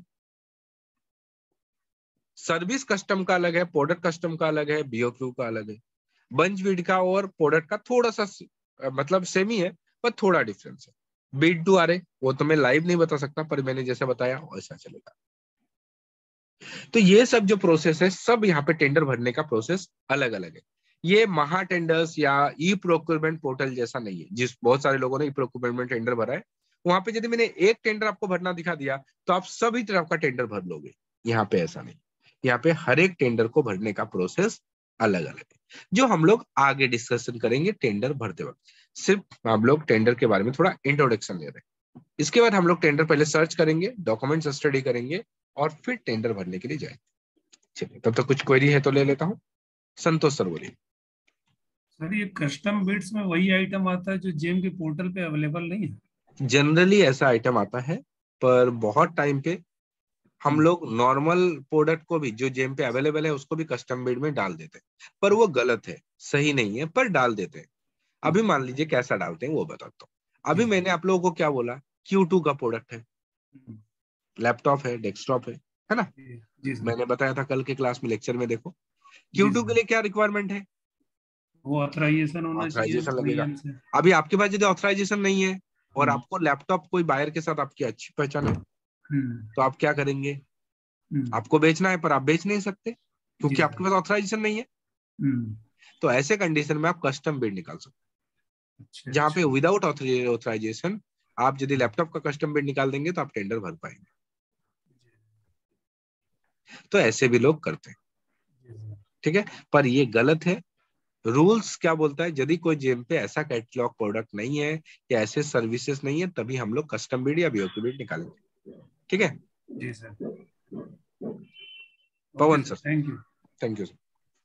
सर्विस कस्टम का अलग है, प्रोडक्ट कस्टम का अलग है, बीओक्यू का अलग है। बंच बीड का और प्रोडक्ट का थोड़ा सा मतलब सेम ही है, पर थोड़ा डिफरेंस है। बीड टू आरए वो तो मैं लाइव नहीं बता सकता, पर मैंने जैसे बताया वैसा चलेगा। तो ये सब जो प्रोसेस है, सब यहाँ पे टेंडर भरने का प्रोसेस अलग अलग है। ये महा टेंडर्स या ई प्रोक्योरमेंट पोर्टल जैसा नहीं है, जिस बहुत सारे लोगों ने ई प्रोक्योरमेंट में टेंडर भरा है। वहां पे यदि मैंने एक टेंडर आपको भरना दिखा दिया तो आप सभी तरह का टेंडर भर लोगे। यहाँ पे ऐसा नहीं, यहाँ पे हर एक टेंडर को भरने का प्रोसेस अलग अलग है, जो हम लोग आगे डिस्कशन करेंगे टेंडर भरते वक्त। सिर्फ हम लोग टेंडर के बारे में थोड़ा इंट्रोडक्शन ले रहे हैं। इसके बाद हम लोग टेंडर पहले सर्च करेंगे, डॉक्यूमेंट्स स्टडी करेंगे, और फिर टेंडर भरने के लिए जाएंगे। चलिए, तब तक कुछ क्वेरी है तो ले लेता हूँ। संतोष सर बोलिए। सर ये कस्टम बिड्स में वही आइटम आता है जो जेम के पोर्टल पे अवेलेबल नहीं है? जनरली ऐसा आइटम आता है, पर बहुत टाइम पे हम लोग नॉर्मल प्रोडक्ट को भी जो जेम पे अवेलेबल है उसको भी कस्टम बिड में डाल देते हैं, पर वो गलत है, सही नहीं है, पर डाल देते हैं। अभी मान लीजिए कैसा डालते हैं वो बताता हूँ। अभी मैंने आप लोगों को क्या बोला, क्यू टू का प्रोडक्ट है, लैपटॉप है, डेस्कटॉप है, है ना। जी सर। मैंने बताया था कल के क्लास में, लेक्चर में देखो, क्यू टू के लिए क्या रिक्वायरमेंट है, वो ऑथराइजेशन होना चाहिए, ऑथराइजेशन लगेगा। O E M से। अभी आपके पास यदि ऑथराइजेशन नहीं है और हम्म। आपको लैपटॉप कोई बायर के साथ आपकी अच्छी पहचान है, हम्म। तो आप क्या करेंगे, हम्म। आपको बेचना है पर आप बेच नहीं सकते क्योंकि जी आपके पास ऑथराइजेशन नहीं है। हम्म। तो ऐसे कंडीशन में आप कस्टम बिड निकाल सकते हैं, अच्छा, जहां पे अच्छा। विदाउट ऑथराइजेशन आप यदि लैपटॉप का कस्टम बिड निकाल देंगे तो आप टेंडर भर पाएंगे। तो ऐसे भी लोग करते हैं, ठीक है, पर ये गलत है। रूल्स क्या बोलता है, यदि कोई जेम पे ऐसा कैटलॉग प्रोडक्ट नहीं है या ऐसे सर्विसेज नहीं है, तभी हम लोग कस्टम बिड या बीओक्यू बिड निकालेंगे, ठीक है। जी sir. Pavan sir, thank you. Thank you sir.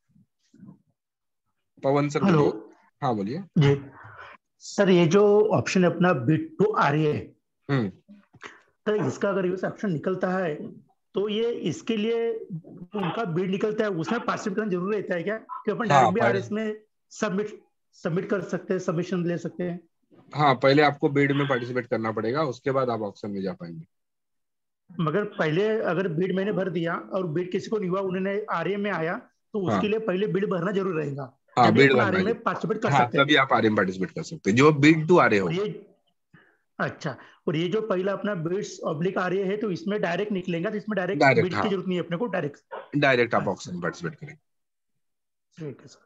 Pavan sir hello. बोलिए। हाँ बोलिए। जी सर, ये जो ऑप्शन है अपना बिड टू आरए, हम्म तो इसका अगर यूज ऑप्शन निकलता है तो ये इसके लिए उनका बिड निकलता है, उसमें पार्टिसिपेट करना जरूरी रहता है क्या, कि अपन हाँ डायरेक्ट भी पहले, आरएस में सबमिट सबमिट कर सकते हैं, सबमिशन ले सकते हैं? हाँ पहले आपको बिड में पार्टिसिपेट करना पड़ेगा, उसके बाद आप ऑप्शन में जा पाएंगे। मगर पहले अगर बिड मैंने भर दिया और बिड किसी को नहीं हुआ, उन्होंने आरए में आया, तो हाँ उसके लिए पहले बिड भरना जरूर रहेगा, हाँ तभी बिड अपन भरना आरए है, में पार्टिसिपेट कर हाँ सकते हैं। तभी आप आर में पार्टिसिपेट कर सकते हैं, जो बिड टू आर और होगा। ये अच्छा, और ये जो पहला अपना बिड्स ऑब्लिक आरए है, तो इसमें डायरेक्ट निकलेगा, तो इसमें डायरेक्ट डायरेक्ट, बिड की हाँ जरूरत नहीं है अपने को, डायरेक्ट डायरेक्ट आप ऑप्शन में पार्टिसिपेट करेंगे। ठीक है सर।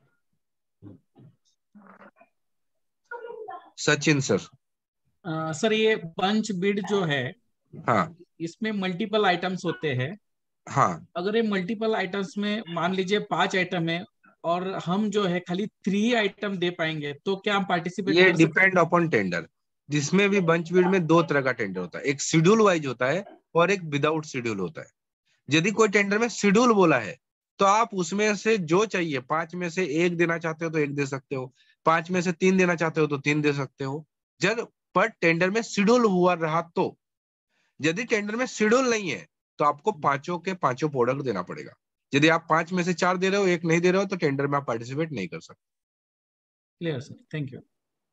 सचिन सर। अ, सर ये बंच बिड जो है, हाँ इसमें मल्टीपल आइटम्स होते हैं। हाँ अगर ये मल्टीपल आइटम्स में मान लीजिए पांच आइटम है और हम जो है खाली थ्री आइटम दे पाएंगे तो क्या हम पार्टिसिपेट ये कर सकते डिपेंड अपॉन टेंडर, जिसमें भी बंच बीड में दो तरह का टेंडर होता है, एक शेड्यूल वाइज होता है और एक विदाउट शेड्यूल होता है। यदि कोई टेंडर में शेड्यूल बोला है तो आप उसमें से जो चाहिए, पांच में से एक देना चाहते हो तो एक दे सकते हो, पांच में से तीन देना चाहते हो तो तीन दे सकते हो, जब पर टेंडर में शेड्यूल हुआ रहा तो। यदि टेंडर में शेड्यूल नहीं है तो आपको पांचों के पांचों प्रोडक्ट देना पड़ेगा। यदि आप पांच में से चार दे रहे हो, एक नहीं दे रहे हो, तो टेंडर में आप पार्टिसिपेट नहीं कर सकते। Clear sir, thank you.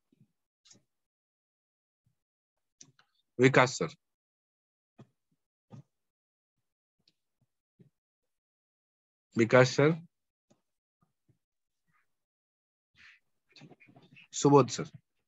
Vikas sir. Vikas sir. Subodh sir.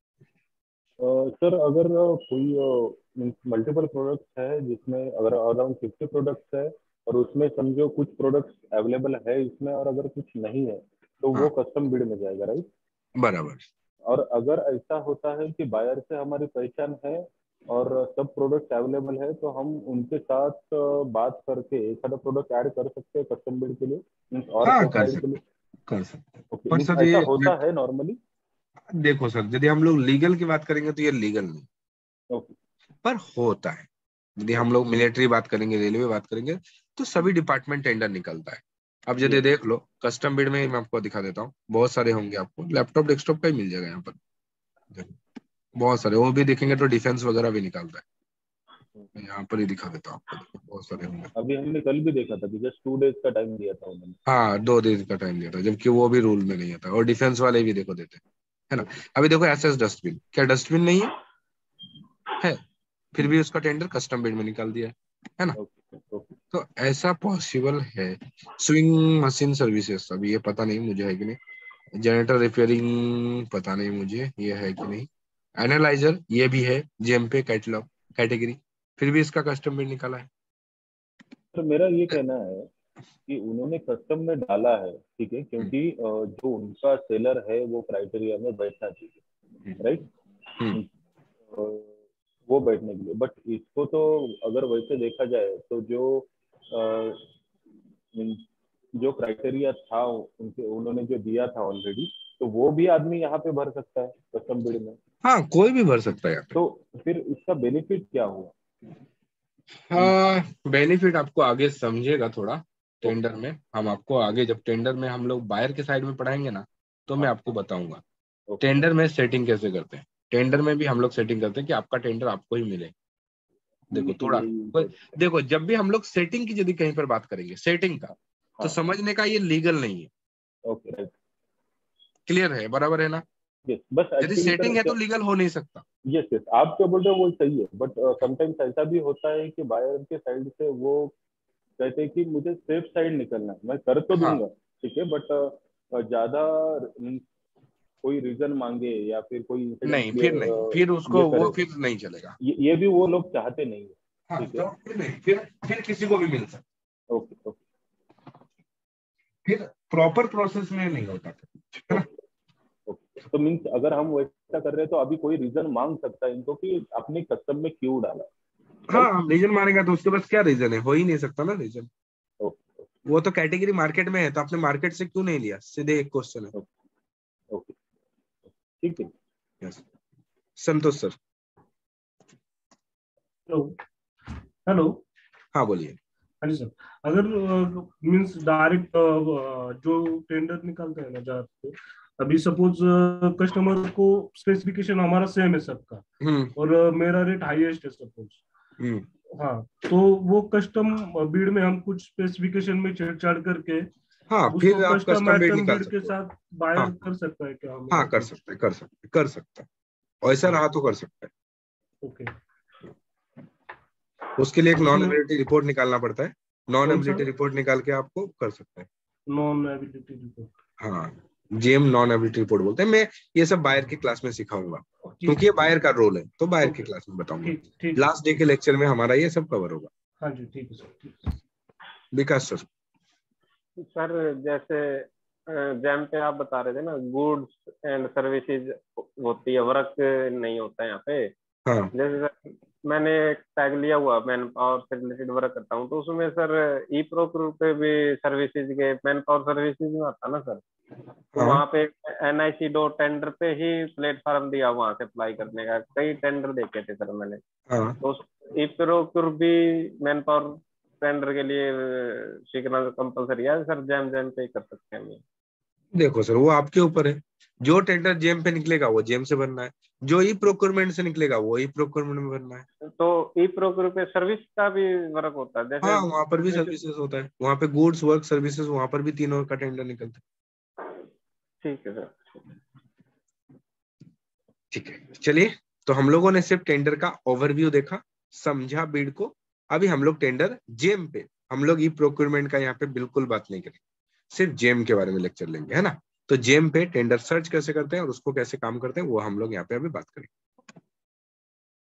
Sir अगर कोई मल्टीपल प्रोडक्ट्स है जिसमें अगर अराउंड फिफ्टी प्रोडक्ट्स है और उसमें समझो कुछ प्रोडक्ट्स अवेलेबल है इसमें और अगर कुछ नहीं है तो वो हाँ, कस्टम बिड में जाएगा, राइट? बराबर। और अगर ऐसा होता है कि बायर से हमारी पहचान है और सब प्रोडक्ट अवेलेबल है तो हम उनके साथ बात करके एक आधा प्रोडक्ट ऐड कर सकते हैं कस्टम बिड के लिए, मींस और हाँ, कर प्रोफाइल के लिए। सकते कर सकते ओके, पर मींस सर ऐसा ये होता है नॉर्मली? देखो सर, यदि हम लोग लीगल की बात करेंगे तो ये लीगल नहीं, ओके पर होता है। यदि हम लोग मिलिट्री बात करेंगे, रेलवे बात करेंगे, तो सभी डिपार्टमेंट टेंडर निकलता है। अब यदि देख लो कस्टम बिड में ही मैं आपको दिखा देता हूँ, बहुत सारे होंगे, आपको लैपटॉप डेस्कटॉप का ही मिल जाएगा यहाँ पर। देखो, बहुत सारे वो भी देखेंगे तो डिफेंस वगैरह भी निकलता है। मैं यहाँ पर ही दिखा देता हूँ आपको, देखो बहुत सारे होंगे। अभी हमने कल भी देखा था कि जस्ट टू डेज का टाइम दिया था उन्होंने। हाँ, दो दिन का टाइम दिया था, जबकि वो भी रूल में नहीं आता। और डिफेंस वाले भी देखो देते हैं, है ना। अभी देखो एस एस डस्टबिन, क्या डस्टबिन नहीं है? है, फिर भी उसका टेंडर कस्टम बिड में निकाल दिया है है ना। ओके ओके तो ऐसा पॉसिबल है। स्विंग मशीन सर्विसेज, अभी ये पता नहीं मुझे है कि नहीं। जनरेटर रिपेयरिंग पता नहीं मुझे ये है कि नहीं। एनालाइजर ये भी है, जेएमपे कैटलॉग कैटेगरी, फिर भी इसका कस्टम बिड निकाला है। तो मेरा ये कहना है कि उन्होंने कस्टम में डाला है, ठीक है, हम्म, क्योंकि अ, जो उनका सेलर है वो क्राइटेरिया में बैठना चाहिए, हम्म, राइट? हम्म। वो बैठने के लिए, बट इसको तो अगर वैसे देखा जाए तो जो अ, जो क्राइटेरिया था उनके उन्होंने जो दिया था ऑलरेडी, तो वो भी आदमी यहाँ पे भर सकता है कस्टम बिड में। हाँ, कोई भी भर सकता है यहाँ पे। तो फिर इसका बेनिफिट क्या हुआ? हाँ, बेनिफिट आपको आगे समझेगा थोड़ा। ओके टेंडर में हम आपको आगे, जब टेंडर में हम लोग बायर के साइड में पढ़ाएंगे ना, तो मैं हाँ आपको बताऊंगा ओके टेंडर में सेटिंग कैसे करते हैं। टेंडर में भी हम लोग सेटिंग करते हैं कि आपका टेंडर आपको ही मिले। देखो ठीक है, थोड़ा यही कोई- important देखो, जब भी हम लोग सेटिंग की यदि कहीं पर बात करेंगे, सेटिंग का, है। तो हाँ समझने का ये लीगल नहीं है। ओके राइट, क्लियर है, बराबर है ना। यस, बस यदि एक्चुअली सर सेटिंग है क्या, तो लीगल हो नहीं सकता। यस यस आप जो बोल रहे हो वो सही है, बट समटाइम्स ऐसा भी होता है कि बायर के साइड से वो कहते हैं कि मुझे सेफ साइड निकलना है, मैं कर तो हाँ, दूंगा, ठीक है, बट ज्यादा कोई रीजन मांगे या फिर कोई इंसिडेंट नहीं, फिर नहीं, क्लियर फिर ये उसको वो करे, फिर नहीं चलेगा। ये, ये भी वो लोग चाहते नहीं है, हाँ, ठीक है। तो फिर नहीं, फिर फिर किसी को भी मिल सकता। ओके ओके फिर प्रॉपर प्रोसेस में नहीं होता है ना। ओके ओके, तो मीन्स अगर हम वैसा कर रहे हैं तो अभी कोई रीजन मांग सकता है इनको कि अपने कस्टम में क्यों डाला, राइट? हाँ, रीजन मानेगा तो उसके पास क्या रीजन है, हो ही नहीं सकता ना रीजन। ओके वो तो कैटेगरी मार्केट में है, तो आपने मार्केट से क्यों नहीं लिया, सीधे एक क्वेश्चन है। ओके ठीक है। Yes, Santosh sir. Hello hello. हाँ, बोलिए। हाँ जी सर, अगर मींस डायरेक्ट जो टेंडर निकालते हैं ना जहाँ पे, अभी सपोज कस्टमर को स्पेसिफिकेशन हमारा सेम है सबका हम्म, और अ, मेरा रेट हाईएस्ट है सपोज, हम्म। हाँ, तो वो कस्टम बिड में हम कुछ स्पेसिफिकेशन में छेड़छाड़ करके हाँ, उसको फिर आप कस्टम कस्टम बिड आइटम निकाल बिड के सकते हो। साथ बायर हाँ, कर सकता है क्या हमें हाँ, कर अप्रोच? सकते हैं, कर सकते हैं, कर सकते हैं। ऐसा ओके रहा तो कर सकते ओके। हैं। उसके लिए एक नॉन उसमें एबिलिटी रिपोर्ट निकालना पड़ता है। नॉन कौन सा? एबिलिटी रिपोर्ट निकाल के आपको कर सकते हैं। Non ability report? हाँ, जेम नॉन एबिलिटी रिपोर्ट बोलते हैं। मैं ये सब बायर की क्लास में सिखाऊंगा, ठीक क्योंकि है ये ठीक बायर का रोल है, तो है। बायर की ओके, क्लास में बताऊंगा। ठीक ठीक है लास्ट डे के लेक्चर में हमारा ये सब कवर होगा। हाँ जी ठीक है सर, ठीक है। विकास सर। सर जैसे जैम पे आप बता रहे थे ना, गुड्स एंड सर्विसेज होती है, वर्क नहीं होता है यहाँ पे। हाँ, जैसे मैंने एक टैग लिया हुआ मैन पावर से रिलेटेड वर्क करता हूँ, तो उसमें सर ई प्रोक्योर पे भी सर्विसेज के मैन पावर सर्विसेज में आता ना सर, तो हाँ। वहाँ पे N I C dot tender पे ही प्लेटफॉर्म दिया वहाँ से अप्लाई करने का, कई टेंडर देखे थे सर मैंने। हाँ तो ई प्रोक्योर भी मैन पावर टेंडर के लिए सीखना कंपलसरी है सर, जैम जैम पे ही कर सकते हैं हम? देखो सर, वो आपके ऊपर है। जो टेंडर जेम पे निकलेगा वो जेम से भरना है, जो ई प्रोक्योरमेंट से निकलेगा वो ई प्रोक्योरमेंट में भरना है। तो ई प्रोक्योर पे सर्विस का भी वर्क होता है जैसे? हाँ, वहाँ पर भी सर्विसेज होता है, वहाँ पे गुड्स वर्क सर्विसेज, वहाँ पर भी तीनों का टेंडर निकलता है। ठीक है सर। ठीक है, चलिए, तो हम लोगों ने सिर्फ टेंडर का ओवरव्यू देखा, समझा बीड को। अभी हम लोग टेंडर जेम पे, हम लोग ई प्रोक्योरमेंट का यहाँ पे बिल्कुल बात नहीं करेंगे, सिर्फ जेम के बारे में लेक्चर लेंगे, है ना। तो जेम पे टेंडर सर्च कैसे करते हैं और उसको कैसे काम करते हैं वो हम लोग यहाँ पे अभी बात करेंगे।